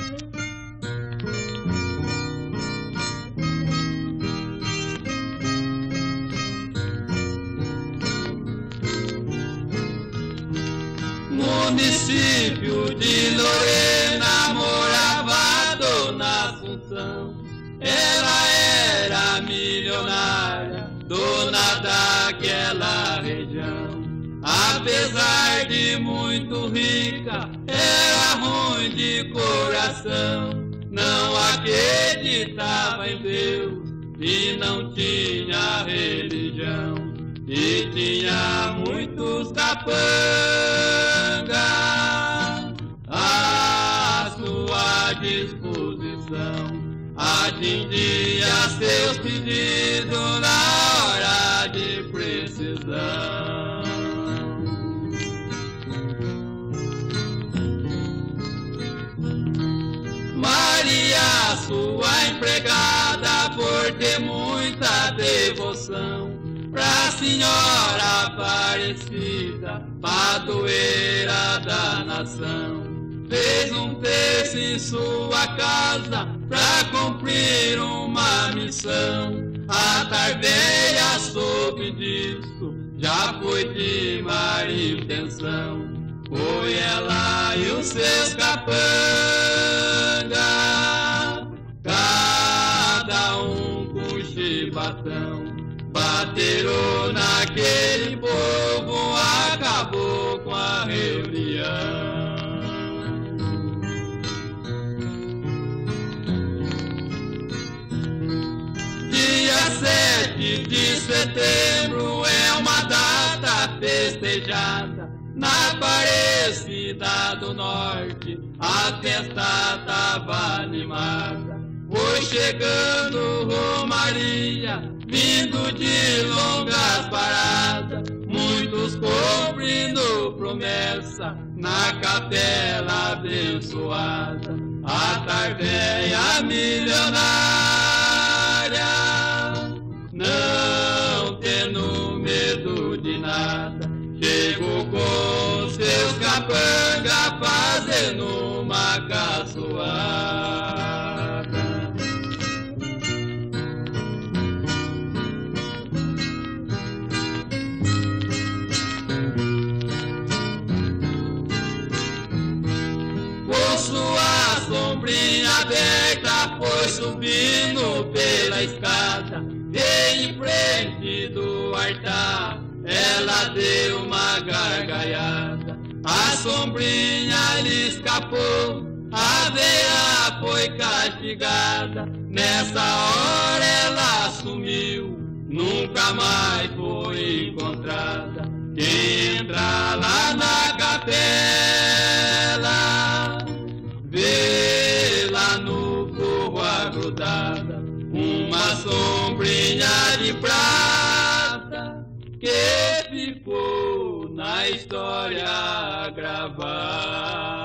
Município de Lorena morava Dona Assunção. Ela era milionária, dona daquela região. Apesar de muito rica, era ruim de coração. Não acreditava em Deus e não tinha religião. E tinha muitos capangas à sua disposição. Atendia seus pedidos na hora de precisão. Maria, sua empregada, por ter muita devoção pra Senhora Aparecida, padroeira da nação, fez um terço em sua casa pra cumprir uma missão. A Tarveia soube disso, já foi de má intenção. Foi ela e os seus capangas, cada um com chibatão, bateram naquele povo, acabou com a reunião. Dia 7 de setembro é uma data festejada na Aparecida do Norte. A festa tava animada, foi chegando Romaria, vindo de longas paradas, muitos cumprindo promessa na capela abençoada. A Tarveia milionária, não tendo medo de nada, chegou com seus capangas fazendo uma caçoada. Com sua sombrinha aberta foi subindo pela escada, e em frente do altar ela deu uma gargalhada. A sombrinha lhe escapou, a veia foi castigada. Nessa hora ela sumiu, nunca mais foi encontrada. Quem entra lá na capela, vê lá no forro agrudada uma sombrinha de prata que ficou na história gravada.